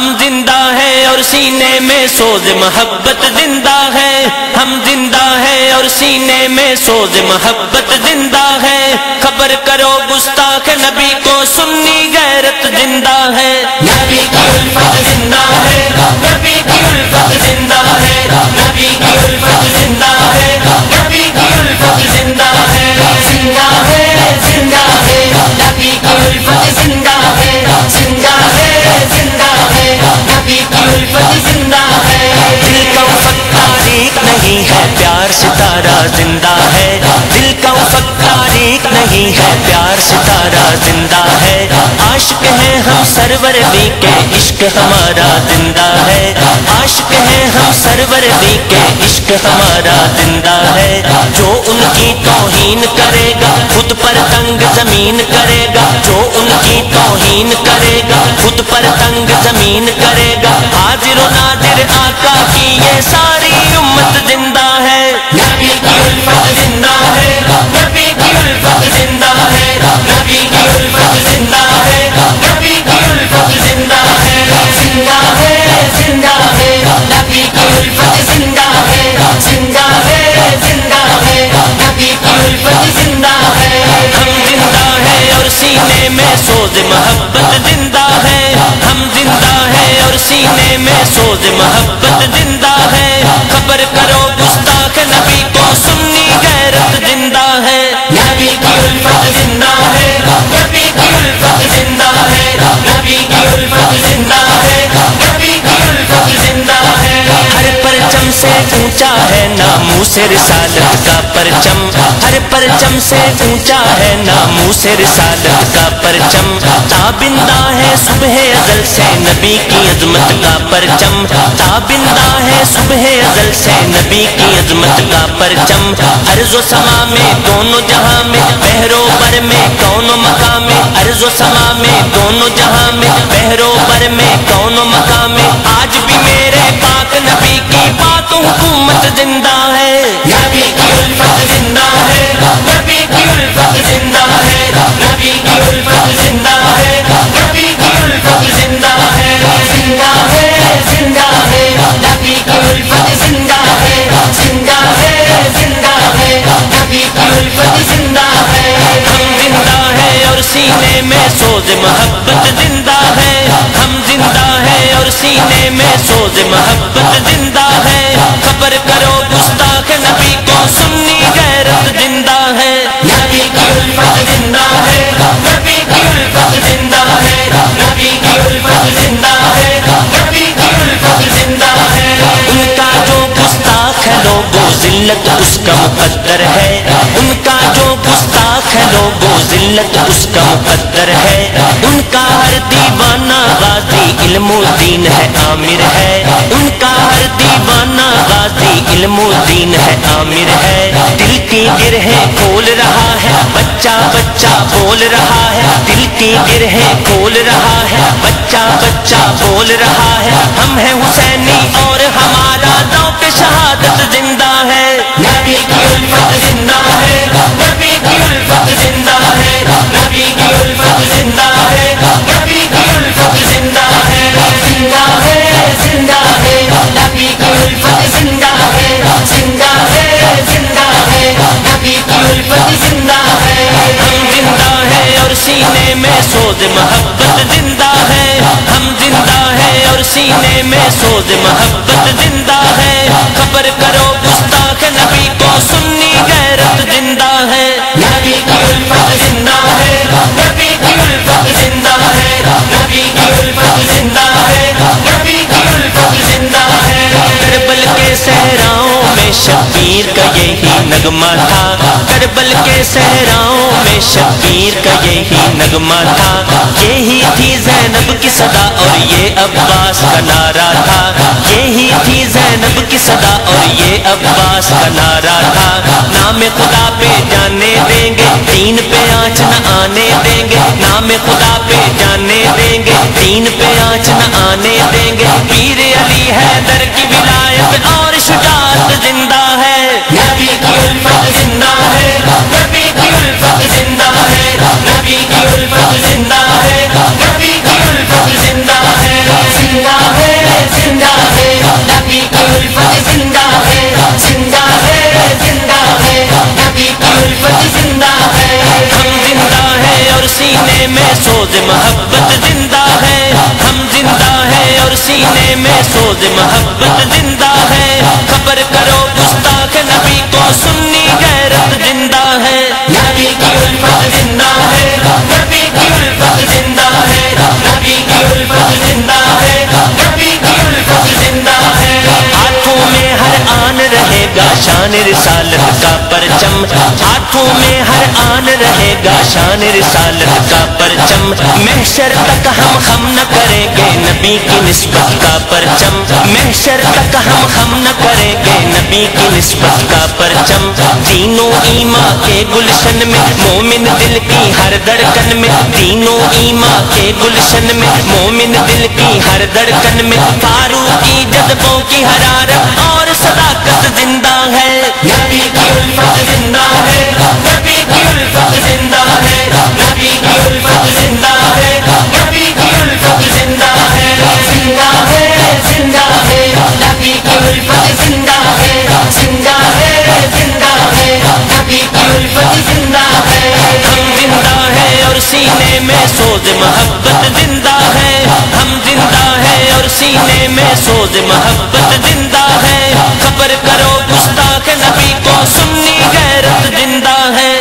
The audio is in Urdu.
ہم زندہ ہیں اور سینے میں سوز محبت زندہ ہے، ہم زندہ ہیں اور سینے میں سوز محبت زندہ ہے، خبر کرو گستاخ نبی کو سنی غیرت زندہ ہے، نبی کی الفت زندہ ہے، نبی کی الفت زندہ ہے، نبی کی الفت زندہ ہے، نبی کی الفت زندہ ہے، زندہ ہے، زندہ ہے، نبی کی الفت زندہ ہے، زندہ ہے، زندہ ہے، نبی کی الفت زندہ ہے، دل کا افق تاریک نہیں ہے، پیار ستارہ زندہ ہے، دل کا افق تاریک نہیں ہے، پیار ستارہ زندہ ہے، عاشق ہیں ہم سرور بھی کے عشق ہمارا زندہ ہے، عاشق ہیں ہم سرور بھی کے عشق ہمارا زندہ ہے، جو ان کی توہین کرے گا خود پر تنگ زمین کرے گا، جو ان کی توہین کرے گا خود پر تنگ زمین کرے گا، حاضر و ناظر آقا کی یہ ساری امت زندہ ہے، نبی کی الفت زندہ ہے، نبی کی الفت زندہ ہے، نبی کی الفت زندہ ہے، نبی کی الفت زندہ ہے، زندہ ہے، زندہ ہے، نبی کی الفت زندہ ہے، زندہ ہے، زندہ ہے، نبی کی الفت زندہ ہے، ہم زندہ ہیں اور سینے میں سوز محبت زندہ ہے، ہم زندہ ہیں اور سینے میں سوز محبت زندہ ہے، خبر کرو گستاخ نبی کو سنی غیرت زندہ ہے، نبی کی الفت زندہ ہے، نبی کی الفت زندہ ہے، نبی کی الفت زندہ ہے، نبی کی الفت زندہ ہے، ہر پرچم سے اونچا ہے ناموس رسالت کا پرچم، ہر پرچم سے اونچا ہے ناموس رسالت کا پرچم، تابندہ ہے صبح ازل سے نبی کی عظمت کا پرچم، تابندہ ہے صبح ازل سے نبی کی عظمت کا پرچم، ارض و سما میں دونوں جہاں میں بحر و بر میں کون و مقام میں، ارض و سما میں دونوں جہاں میں بحر و بر میں کون و مقام میں، آج بھی میرے پاک نبی کی بات حکومت زندہ ہے، نبی کی الفت زندہ ہے، نبی کی الفت زندہ ہے، نبی کی الفت زندہ ہے، نبی کی الفت زندہ ہے، زندہ ہے، زندہ ہے، نبی کی الفت زندہ ہے، زندہ ہے، زندہ ہے، نبی کی الفت زندہ ہے، ہم زندہ ہیں اور سینے میں سوز محبت زندہ ہے، ہم زندہ ہیں اور سینے میں سوز محبت زندہ ہے، خبر کرو گستاخ نبی کو سنی غیرت زندہ ہے، نبی کی الفت زندہ ہے، نبی کی الفت زندہ ہے، نبی کی الفت زندہ ہے، نبی کی الفت زندہ ہے، ان کا جو گستاخ ہے لوگو ذلت اس کا مقدر ہے، ان کا جو گستاخ ہے لوگو ذلت اس کا مقدر ہے، ان کا ہر دیوانہ غازی علم و دین ہے عامر ہے، ان کا ہر دیوانہ غازی علم و دین ہے عامر ہے، دل کی گرہیں کھول رہا ہے بچہ بچہ بول رہا ہے، دل کی گرہیں کھول رہا ہے بچہ بچہ بول رہا ہے، ہم ہیں حسینی اور ہمارا ذوق شہادت زندہ ہے، نبی کی الفت زندہ ہے، نبی کی الفت زندہ ہے، نبی کی الفت زندہ ہے، نبی کی الفت زندہ ہے، زندہ ہے، زندہ ہے، نبی کی الفت زندہ ہے، زندہ ہے، زندہ ہے، نبی کی الفت زندہ ہے، ہم زندہ ہیں اور سینے میں سوز محبت زندہ ہے، ہم زندہ ہیں اور سینے میں سوز محبت زندہ ہے، خبر کرو گستاخ نبی کو سنی غیرت زندہ ہے، نبی کی الفت زندہ ہے، نبی کی الفت زندہ ہے، نبی کی الفت زندہ ہے، نبی کی الفت زندہ ہے، کربل کے صحراؤں میں شبیر کا یہی نغمہ تھا، کربل کے صحراؤں میں شبیر کا یہی نغمہ تھا، یہی تھی زینب کی صدا اور یہ عباس کا نعرہ تھا، یہی تھی زینب کی صدا اور یہ عباس کا نعرہ تھا، نام خدا پہ جانے دیں گے دین پہ آنچ نہ آنے دیں گے، نام خدا پہ جانے دیں گے دین پہ آنچ نہ آنے دیں گے، پیر علی حیدر کی ولایت اور شجاعت زندہ ہے، نبی کی الفت زندہ ہے، نبی کی الفت زندہ ہے، نبی کی الفت زندہ ہے، نبی کی الفت زندہ ہے، زندہ الفت زندہ ہے، ہم زندہ ہے اور سینے میں سوز محبت زندہ ہے، ہم زندہ ہے اور سینے میں سوز محبت زندہ ہے، خبر کرو گستاخ نبی کو سنی غیرت زندہ ہے، نبی کی الفت زندہ ہے، نبی کی الفت زندہ ہے، نبی کی الفت زندہ ہے، نبی کی الفت زندہ ہے، ہاتھوں میں ہر آن رہے گا شان رسالت کا پرچم، ہاتھوں میں ہر آن رہے گا شان رسالت کا پرچم، محشر تک ہم خم نہ کریں گے نبی کی نسبت کا پرچم، محشر تک ہم خم نہ کریں گے نبی کی نسبت کا پرچم، تینوں ایمان کے گلشن میں مومن دل کی ہر دھڑکن میں، تینوں ایمان کے گلشن میں مومن دل کی ہر دھڑکن میں، فاروقی جذبوں کی حرارت اور صداقت زندہ ہے، نبی کی الفت زندہ ہے، نبی کی الفت زندہ ہے، نبی کی الفت زندہ ہے، نبی کی الفت زندہ ہے، زندہ ہے، زندہ ہے، نبی کی الفت زندہ ہے، زندہ ہے، زندہ ہے، نبی کی الفت زندہ ہے، ہم زندہ ہے اور سینے میں سوز محبت زندہ ہے، ہم زندہ ہے اور سینے میں سوز محبت زندہ ہے، خبر کرو گستاخ نبی کو سنی غیرت زندہ ہے،